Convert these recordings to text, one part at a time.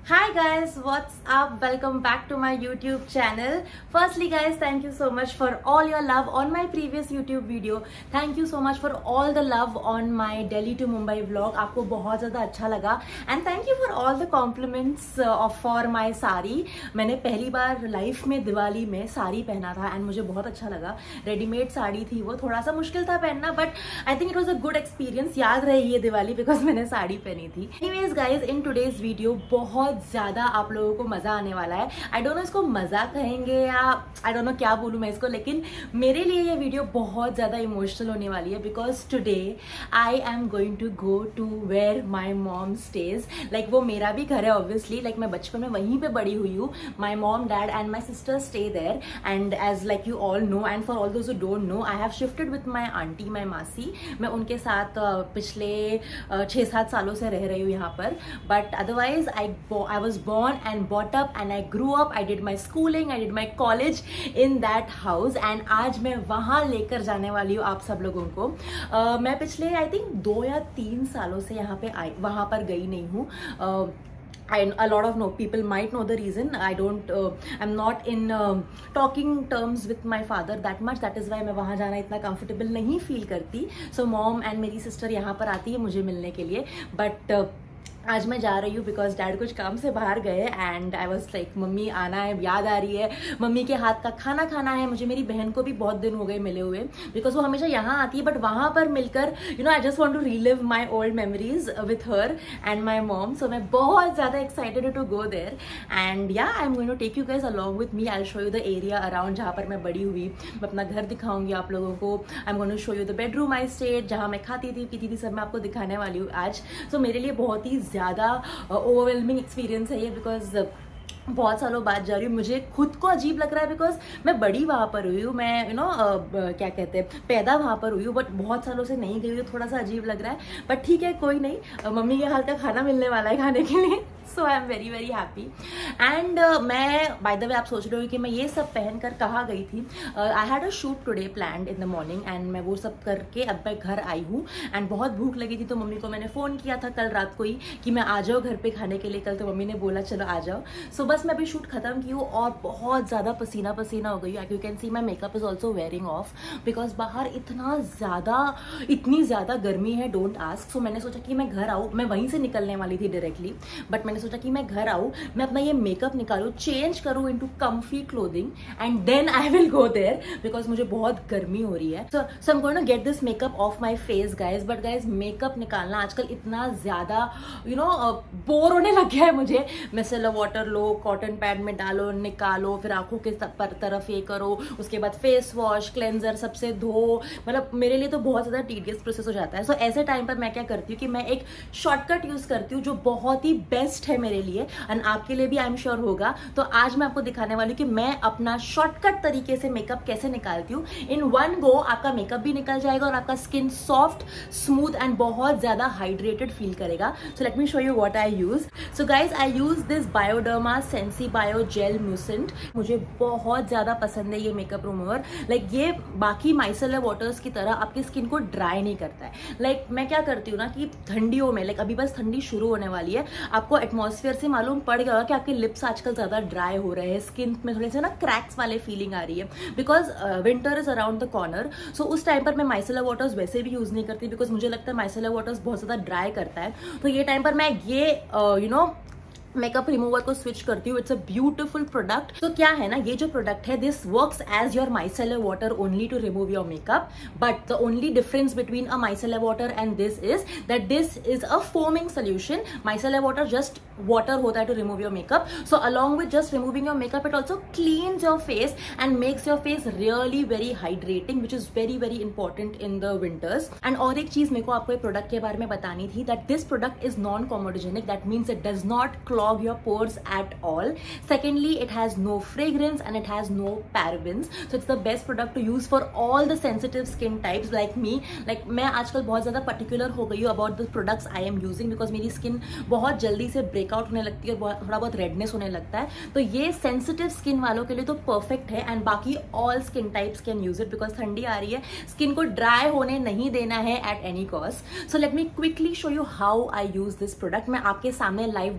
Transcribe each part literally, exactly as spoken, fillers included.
Hi guys, what's up? Welcome back to my YouTube channel. Firstly guys, thank you so much for all your love on my previous YouTube video. Thank you so much for all the love on my Delhi to Mumbai vlog. आपको बहुत ज़्यादा अच्छा लगा and thank you for all the compliments uh, for my sari. मैंने पहली बार life में दिवाली में साड़ी पहना था and मुझे बहुत अच्छा लगा. रेडीमेड साड़ी थी वो, थोड़ा सा मुश्किल था पहनना but I think it was a good experience. याद रहेगी ये दिवाली because मैंने साड़ी पहनी थी. Anyways guys, in today's video बहुत ज्यादा आप लोगों को मजा आने वाला है. आई डोंट नो इसको मजा कहेंगे या आई डोंट नो क्या बोलूं मैं इसको, लेकिन मेरे लिए ये वीडियो बहुत ज्यादा इमोशनल होने वाली है because today I am going to go to where my mom stays. Like वो मेरा भी घर है ऑब्वियसली, लाइक मैं बचपन में वहीं पे बड़ी हुई हूँ. My mom, dad and my sister stay there and as like you all know and for all those who don't know, I have shifted with my aunty, my masi. मैं उनके साथ पिछले छः सात सालों से रह रही हूँ यहाँ पर. But otherwise I I was born and brought up and I grew up. I did my schooling, I did my college in that house and आज मैं वहाँ लेकर जाने वाली हूँ आप सब लोगों को. uh, मैं पिछले I think दो या तीन सालों से यहाँ पे आई वहाँ पर गई नहीं हूँ. uh, And a lot of no people might know the reason. I don't, uh, I'm not in uh, talking terms with my father that much. That is why मैं वहाँ जाना इतना comfortable नहीं feel करती. So mom and मेरी sister यहाँ पर आती है मुझे मिलने के लिए. But uh, आज मैं जा रही हूँ बिकॉज डैड कुछ काम से बाहर गए and I was like mummy आना है, याद आ रही है, मम्मी के हाथ का खाना खाना है मुझे. मेरी बहन को भी बहुत दिन हो गए मिले हुए बिकॉज वो हमेशा यहाँ आती है बट वहाँ पर मिलकर you know I just want to relive my old memories with her and my mom. So मैं बहुत ज़्यादा excited to go there and yeah I am going to take you guys along with me. I show you the area around जहाँ पर मैं बड़ी हुई. मैं अपना घर दिखाऊंगी आप लोगों को. I am going to show you the bedroom I stayed, जहाँ मैं खाती थी पीती थी, सब मैं आपको दिखाने वाली हूँ आज. सो so, मेरे लिए बहुत ही ज़्यादा ओवरवेलमिंग एक्सपीरियंस है ये बिकॉज बहुत सालों बाद जा रही हूँ. मुझे खुद को अजीब लग रहा है बिकॉज मैं बड़ी वहाँ पर हुई हूँ, मैं you you know know, uh, क्या कहते हैं पैदा वहाँ पर हुई हूँ बट बहुत सालों से नहीं गई हूँ. थोड़ा सा अजीब लग रहा है बट ठीक है, कोई नहीं. uh, मम्मी के हाथ का खाना मिलने वाला है खाने के लिए. So I am very very happy and मैं बाय द वे आप सोच रहे हो कि मैं ये सब पहनकर कहाँ गई थी. I had a shoot today planned in the morning and मैं वो सब करके अब मैं घर आई हूँ एंड बहुत भूख लगी थी तो मम्मी को मैंने फ़ोन किया था कल रात को ही कि मैं आ जाओ घर पे खाने के लिए कल. तो मम्मी ने बोला चलो आ जाओ. सो so, बस मैं अभी शूट खत्म की हूँ और बहुत ज़्यादा पसीना पसीना हो गई. You can see my makeup is also wearing off because बाहर इतना ज़्यादा इतनी ज़्यादा गर्मी है, डोंट आस्क. सो मैंने सोचा कि मैं घर आऊँ, मैं वहीं से निकलने वाली थी डायरेक्टली बट मैंने सोचा कि मैं घर आऊँ, मैं अपना ये मेकअप निकालूं, चेंज करूं into comfy clothing and then I will go there because मुझे बहुत गर्मी हो रही है. So so I am going to get this makeup off my face guys. But guys makeup निकालना आजकल इतना ज्यादा यू नो बोर होने लग गया है मुझे. मिसेलर वाटर लो, कॉटन पैड में डालो, निकालो, फिर आंखों के तरफ ये करो, उसके बाद फेस वॉश, क्लेंजर सबसे धो. मतलब मेरे लिए तो बहुत ज्यादा टीडियस प्रोसेस हो जाता है. सो so, ऐसे टाइम पर मैं क्या करती हूँ कि मैं एक शॉर्टकट यूज करती हूँ जो बहुत ही बेस्ट है मेरे लिए एंड आपके लिए भी आई एम श्योर होगा. तो आज मैं आपको दिखाने वाली हूँ कि मैं अपना शॉर्टकट तरीके से मेकअप कैसे निकालती हूँ. इन वन गो आपका मेकअप भी निकल जाएगा और आपका स्किन सॉफ्ट, स्मूथ एंड बहुत ज्यादा हाइड्रेटेड फील करेगा. So let me show you what I use. So guys I use this Bioderma Sensibio Gel Moussant. मुझे बहुत ज्यादा पसंद है ये मेकअप रिमूवर. लाइक like, ये बाकी माइसेलर वाटर्स की तरह आपकी स्किन को ड्राई नहीं करता है. लाइक like, मैं क्या करती हूँ ना कि ठंडियों में, लाइक like, अभी बस ठंडी शुरू होने वाली है, आपको एटमॉस्फेयर से मालूम पड़ गया कि आपके लिप्स आजकल ज्यादा ड्राई हो रहे हैं, स्किन में थोड़े से ना क्रैक्स वाले फीलिंग आ रही है because winter is around the corner. So उस टाइम पर मैं माइसेलर वाटर्स वैसे भी यूज नहीं करती बिकॉज मुझे लगता है माइसेलर वाटर्स बहुत ज्यादा ड्राई करता है. तो ये टाइम पर मैं ये यू नो मेकअप रिमूवर को स्विच करती हूँ. It's a beautiful product. तो क्या है ना, ये जो प्रोडक्ट है this works as your micellar water only to remove your makeup. But the only difference between a micellar water and this is that this is a foaming solution. Micellar water just water होता है to remove your makeup. So along with just removing your makeup it also cleanses your face and makes your face really very hydrating which is very very important in the winters. And और एक चीज मेरे को आपको product के बारे में बतानी थी that this product is non comedogenic. That means it does not clog your pores at all. Secondly, it has no fragrance and it has no parabens. So it's the best product to use for all the sensitive skin types like me. Like मैं आजकल बहुत ज़्यादा particular हो गई हूँ about the products I am using because मेरी skin बहुत जल्दी से breakout होने लगती है और थोड़ा बहुत redness होने लगता है. तो ये sensitive skin वालों के लिए तो perfect है and बाकी all skin types can use it because ठंडी आ रही है, skin को dry होने नहीं देना है at any cost. So let me quickly show you how I use this product. मैं आपके सामने live demo करके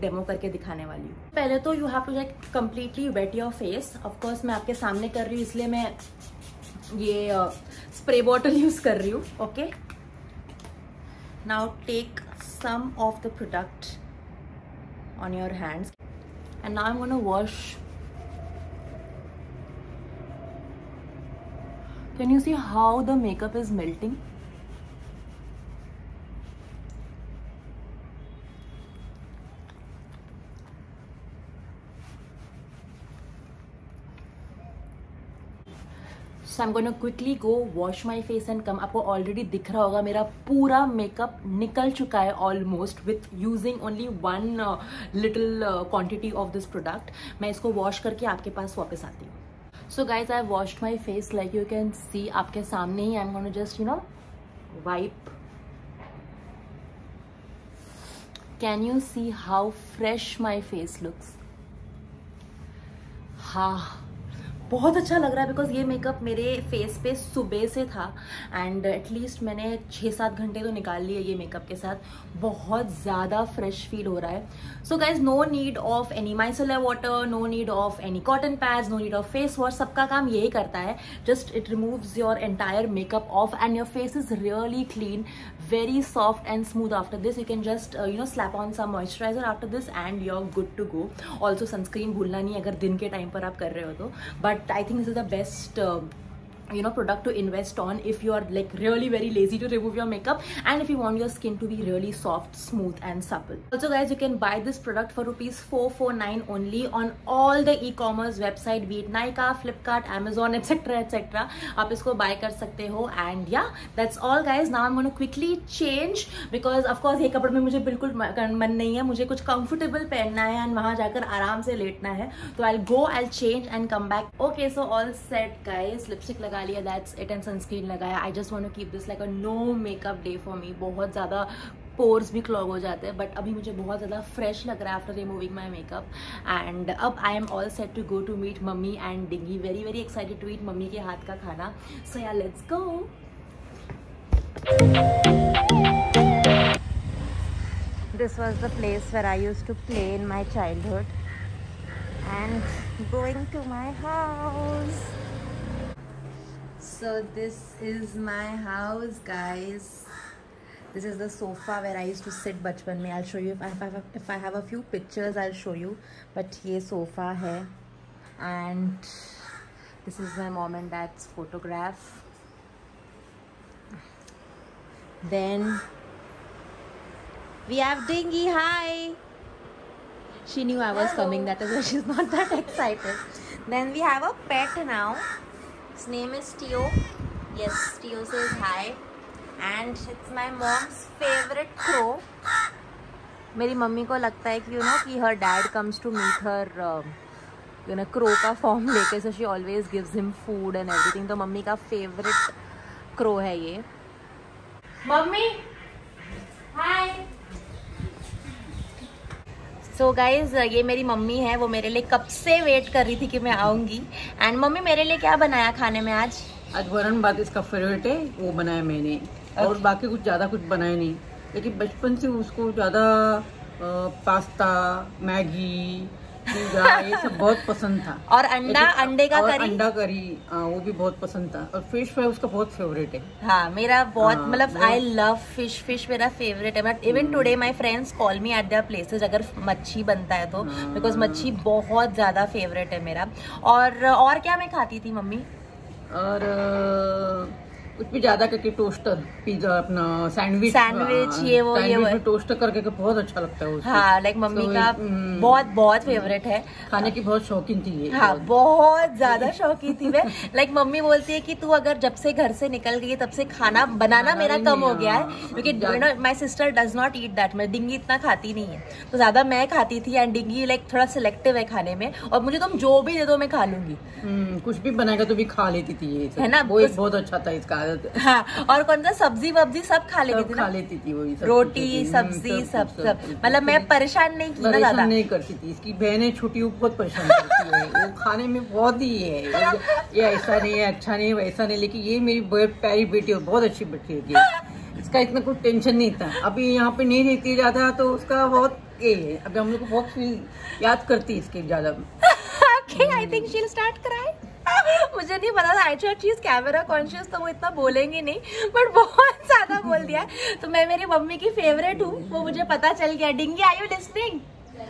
करके दिखाने वाली हूँ। पहले तो you have to like completely wet your face. Of course मैं आपके सामने कर रही हूँ इसलिए मैं ये स्प्रे बॉटल यूज कर रही हूँ। Okay, now take some of the product on your hands and now I'm going to wash. Can you see how the makeup is melting? So I'm gonna quickly go wash my face and come. आपको already दिख रहा होगा मेरा पूरा makeup निकल चुका है almost with using only one uh, little uh, quantity of this product. मैं इसको wash करके आपके पास वापस आती हूँ. So guys, I washed my face like you can see आपके सामने ही. I'm gonna just you know wipe. Can you see how fresh my face looks? हाँ, बहुत अच्छा लग रहा है बिकॉज ये मेकअप मेरे फेस पे सुबह से था एंड एटलीस्ट मैंने छः सात घंटे तो निकाल लिए ये मेकअप के साथ. बहुत ज़्यादा फ्रेश फील हो रहा है. So guys, no need of any micellar water, no need of any cotton pads, no need of face wash. सबका काम यही करता है. Just it removes your entire makeup off and your face is really clean, very soft and smooth. After this you can just uh, you know slap on some moisturizer after this and you're good to go. Also sunscreen भूलना नहीं अगर दिन के time पर आप कर रहे हो तो. But I think this is the best uh, you know product to invest on if you are like really very lazy to remove your makeup and if you want your skin to be really soft, smooth and supple. Also guys, you can buy this product for rupees four forty-nine only on all the e-commerce website, be it Nykaa, Flipkart, Amazon, etc etc. आप इसको buy कर सकते हो. And yeah, that's all guys. Now I'm going to quickly change because of course ये कपड़े में मुझे बिल्कुल मन नहीं है. मुझे कुछ comfortable पहनना है and वहाँ जाकर आराम से लेटना है. तो I'll go, I'll change and come back. Okay, so all set guys. Lipstick लगा लिया, that's it, and sunscreen लगाया. I just want to keep this like a no makeup day for me. बहुत ज़्यादा पोर्स भी clog हो जाते हैं but अभी मुझे बहुत ज़्यादा फ्रेश लग रहा है after removing my makeup. And अब I am all set to go to meet mummy and Dingi. Very very excited to eat mummy के हाथ का खाना. So yeah let's go. This was the place where I used to play in my childhood and going to my house. So this is my house guys. This is the sofa where I used to sit बचपन में. I'll show you if I have if I have a few pictures I'll show you. But ये sofa है and this is my mom and dad's photograph. Then we have Dingy. Hi. She knew I was coming. That is why she's not that excited. Then we have a pet now. His name is Tio. Yes, Tio says hi. And it's my mom's favorite crow. मेरी mummy को लगता है कि you know कि her dad comes to meet her uh, you know crow का form लेके, so she always gives him food and everything. तो mummy का favorite crow है ये. Mummy, hi. So so guys, ये मेरी मम्मी है. वो मेरे लिए कब से वेट कर रही थी कि मैं आऊँगी. एंड मम्मी, मेरे लिए क्या बनाया खाने में आज? आज वरण भात इसका फेवरेट है, वो बनाया मैंने. okay. और बाकी कुछ ज़्यादा कुछ बनाया नहीं, लेकिन बचपन से उसको ज़्यादा पास्ता, मैगी, पिज़्ज़ा ये सब बहुत पसंद था. और अंडा, अंडे का और करी, अंडा करी वो भी बहुत पसंद था. और फिश फ्राई उसका बहुत फेवरेट है. हाँ, मेरा बहुत, मतलब आई लव फिश. फिश मेरा फेवरेट है. But even today my friends call me at their places अगर मच्छी बनता है तो, बिकॉज मच्छी बहुत ज्यादा फेवरेट है मेरा. और और क्या मैं खाती थी मम्मी? और कुछ भी ज्यादा करके टोस्टर, पिज्जा, अपना सैंडविच सैंडविच ये वो ये वो टोस्टर करके बहुत अच्छा लगता है उसको. हाँ, लाइक मम्मी का बहुत बहुत फेवरेट है. खाने की बहुत शौकीन थी ये. हाँ, बहुत ज्यादा शौकीन थी मैं. लाइक मम्मी बोलती है कि तू अगर जब से घर से निकल गई तब से खाना बनाना मेरा कम हो गया है, क्योंकि you know my sister does not eat that. मैं डिंगी इतना खाती नहीं है, तो ज्यादा मैं खाती थी. एंड डिंगी लाइक थोड़ा सिलेक्टिव है खाने में, और मुझे तुम जो भी दे दो मैं खा लूंगी. कुछ भी बनाएगा तो भी खा लेती थी ये, है ना? वो बहुत अच्छा था इसका आदत. हाँ, और कौन सा सब्जी वब्जी सब खा लेती थी, खा लेती थी वही रोटी सब्जी सब सब. मतलब मैं परेशान नहीं की ना ज्यादा, नहीं करती थी. इसकी बहनें छोटी वो बहुत परेशान करती है. वो खाने में बहुत ही है, ये ऐसा नहीं है, अच्छा नहीं, वैसा नहीं. लेकिन ये मेरी बहुत प्यारी बेटी है, बहुत अच्छी बेटी है. इसका इतना कुछ टेंशन नहीं था. अभी यहाँ पे नहीं रहती ज्यादा तो उसका बहुत के अब हम लोग को बहुत याद करती है इसके ज्यादा। Okay, I think she'll start crying. मुझे नहीं पता था एक्चुअली चीज कैमरा कॉन्शियस तो वो इतना बोलेंगी नहीं, बट बहुत ज्यादा बोल दिया। तो मैं मेरी मम्मी की फेवरेट हूँ, वो मुझे पता चल गया। Dingi are you listening?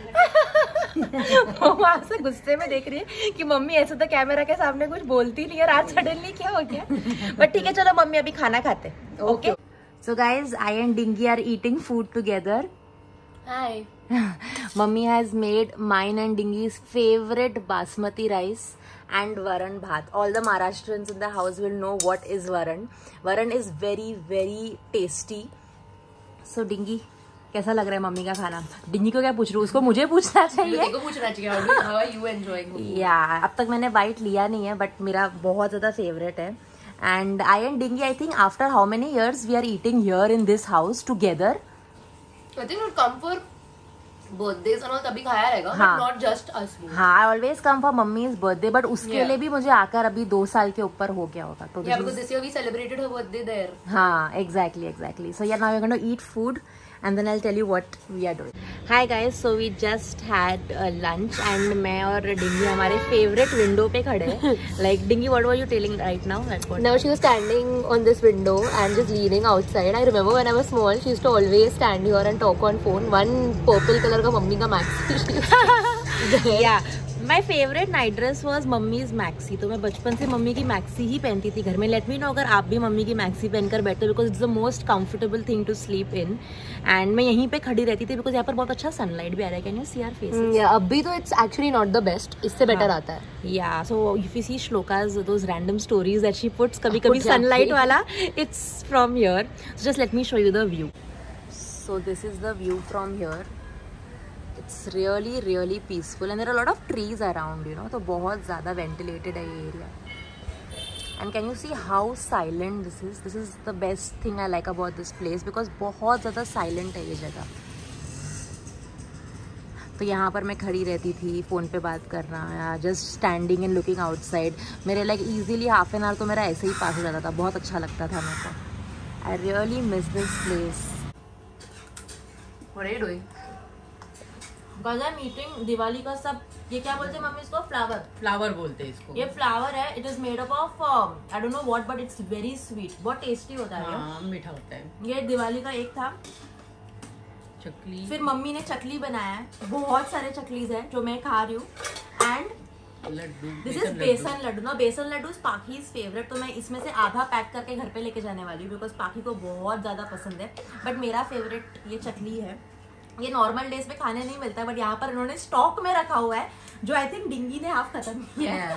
वो वहां से गुस्से में देख रही है कि मम्मी ऐसे तो कैमरा के सामने कुछ बोलती नहीं है, आज सडनली क्या हो गया। बट ठीक है चलो मम्मी अभी खाना खाते। Okay so guys, I and Dingi are eating food together. Hi. Mummy has made mine and Dingy's favorite basmati rice and varan bhat. All the Maharashtrians in the house will know what is varan. Varan is very very tasty. So Dingy, कैसा लग रहा है mummy का खाना? Dinghy को क्या पूछ रही हूँ, उसको मुझे पूछना चाहिए। मेरे को पूछना चाहिए। How are you enjoying? Yeah, अब तक मैंने बाइट लिया नहीं है, बट मेरा बहुत ज्यादा फेवरेट है। And I and Dingy, I think after how many years we are eating here in this house together? I think we'll come for birthdays and all, तभी खाया रहेगा, हाँ, but not just us. हाँ, I always come for mummy's birthday, but उसके yeah. लिए भी मुझे आकर अभी दो साल के ऊपर हो गया होगा। तो yeah, because this year we celebrated her birthday there. हाँ, exactly, exactly. So yeah, now we're going to eat food and then I'll tell you what we are doing. Hi guys, so we just had a lunch and मैं और dinghy हमारे favorite window पे खड़े हैं। Like Dingy, what were you telling right now? Now she was standing on this window and just leaning outside. I remember when I was small, she used to always stand here and talk on phone. One purple color का mummy का maxi. Yeah. My favorite night dress was mummy's maxi. तो मैं बचपन से mummy की maxi ही पहनती थी घर में। लेट मी नो अगर आप भी मम्मी की मैक्सी पहनकर बैठते, because it's the most comfortable thing to sleep in. And मैं यहीं पे खड़ी रहती थी बिकॉज यहाँ पर बहुत अच्छा सनलाइट भी आ रहा है। Can you see our faces? Yeah अभी तो it's actually not the best, इससे बेटर आता है। Yeah so if you see Shloka's those random stories that she puts कभी कभी सनलाइट वाला, it's from here. So just let me show you the view. So this is the view from here. It's really really peaceful and there are a lot of trees around, you know, तो बहुत ज़्यादा ventilated है ये area. And can you see how silent this is? This is the best thing I like about this place because बहुत ज़्यादा silent है ये जगह। तो यहाँ पर मैं खड़ी रहती थी, फ़ोन पे बात करना या just standing and looking outside. मेरे like easily half an hour तो मेरा ऐसे ही पास हो जाता था, बहुत अच्छा लगता था मेरे को। I really miss this place. What are you doing? Guys, I'm eating Diwali का सब, ये क्या बोलते हैं मम्मी इसको? फ्लावर। फ्लावर बोलते हैं इसको। ये फ्लावर है। It is made up of I don't know what, but it's very sweet, बहुत टेस्टी होता है। हाँ, मीठा होता है। ये दिवाली का एक था चकली। फिर मम्मी ने चकली बनाया है, बहुत सारे चकलीज है जो मैं खा रही हूँ। एंड लड्डू, दिस इज बेसन लड्डू ना। बेसन लड्डू इज पाखीज फेवरेट, तो मैं इसमें से आधा पैक करके घर पे लेके जाने वाली हूँ बिकॉज पाखी को बहुत ज्यादा पसंद है। बट मेरा फेवरेट ये चकली है। ये नॉर्मल डेज पे खाने नहीं मिलता है, बट यहाँ पर इन्होंने स्टॉक में रखा हुआ है जो आई थिंक डिंगी ने हाफ खत्म किया है।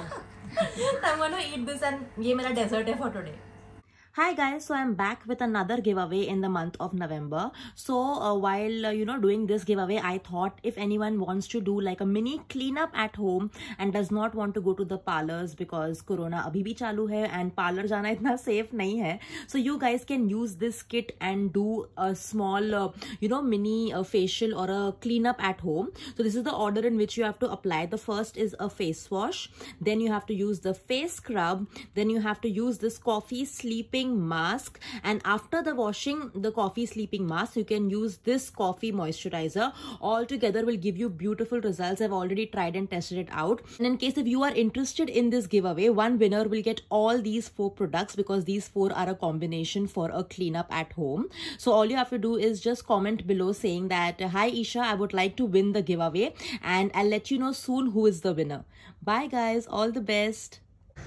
I'm going to eat this and ये मेरा डेजर्ट है for today. Hi guys, so I'm back with another giveaway in the month of November. So uh, while uh, you know doing this giveaway, I thought if anyone wants to do like a mini cleanup at home and does not want to go to the parlors because Corona abhi bhi chalu hai and parlor jana itna safe nahi hai, so you guys can use this kit and do a small uh, you know mini uh, facial or a cleanup at home. So this is the order in which you have to apply. The first is a face wash, then you have to use the face scrub, then you have to use this coffee sleeping mask, and after the washing the coffee sleeping mask you can use this coffee moisturizer. All together will give you beautiful results. I've already tried and tested it out, and in case if you are interested in this giveaway, one winner will get all these four products because these four are a combination for a cleanup at home. So all you have to do is just comment below saying that hi Isha, I would like to win the giveaway, and I'll let you know soon who is the winner. Bye guys, all the best.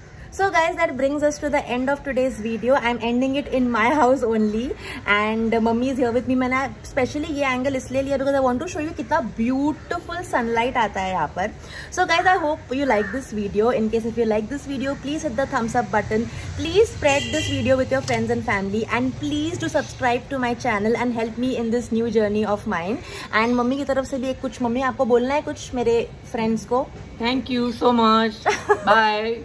So guys, that brings us to the end of today's video. I'm ending it in my house only and uh, mummy is here with me. मैंने specially ये angle इसलिए लिया because I want to show you कितना beautiful sunlight आता है यहाँ पर. So guys, I hope you like this video. In case if you like this video, please hit the thumbs up button. Please spread this video with your friends and family, and please do subscribe to my channel and help me in this new journey of mine. And mummy की तरफ से भी एक कुछ, mummy आपको बोलना है कुछ मेरे friends को? Thank you so much. Bye.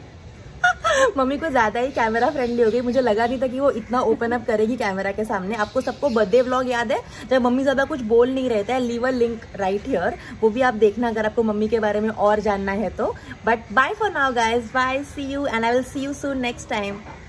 Mummy को ज्यादा ही कैमरा फ्रेंडली हो गई, मुझे लगा नहीं था कि वो इतना ओपन अप करेगी कैमरा के सामने। आपको सबको बर्थडे व्लॉग याद है जब मम्मी ज्यादा कुछ बोल नहीं रहे थे? Leave a link right here, वो भी आप देखना अगर आपको मम्मी के बारे में और जानना है तो। But bye for now guys, bye, see you and I will see you soon next time.